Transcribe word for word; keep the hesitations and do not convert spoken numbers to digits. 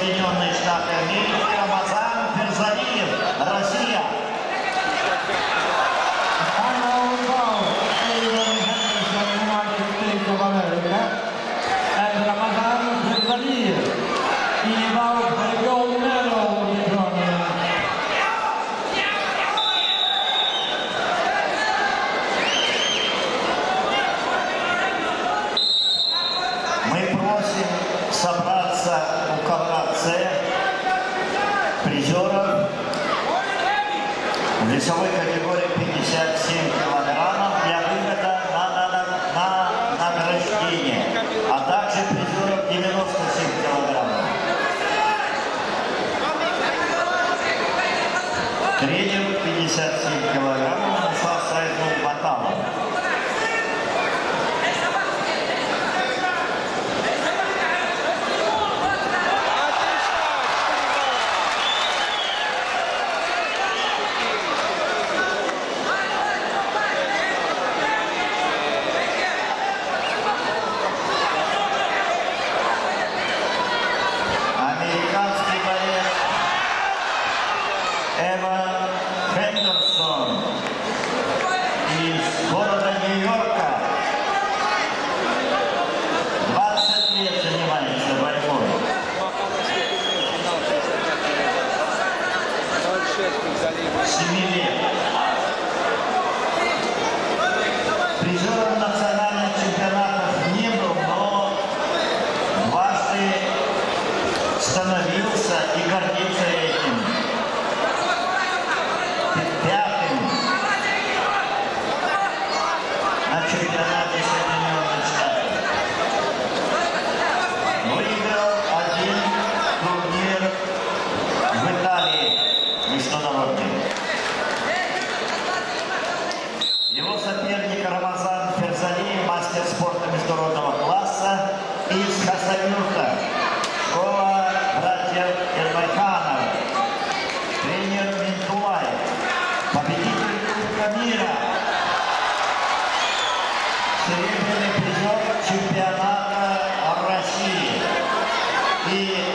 Соединенные Штаты Америки, Рамазан Ферзалиев, Россия. Мы просим собраться у ковра С призеров в весовой категории пятьдесят семь килограммов для выхода на, на, на, на награждение, а также призеров девяносто семь килограммов. Тренер пятьдесят семь килограммов Муса Сайдул Баталов. Американский боец Эва Хендерсон из города Нью-Йорка. двадцать лет занимается борьбой. семи лет. Призером национальных чемпионатов не был, но дважды становился и гордится этим. Пятым на чемпионате Соединенных Штатов. Выиграл один турнир в Италии международный. Его соперник Рамазан Ферзалиев, мастер спорта международного класса из Хасавюрта. Школа братьев Эрбайханов. Тренер Минтулай. Победитель Кубка мира. Серебряный призер чемпионата России. И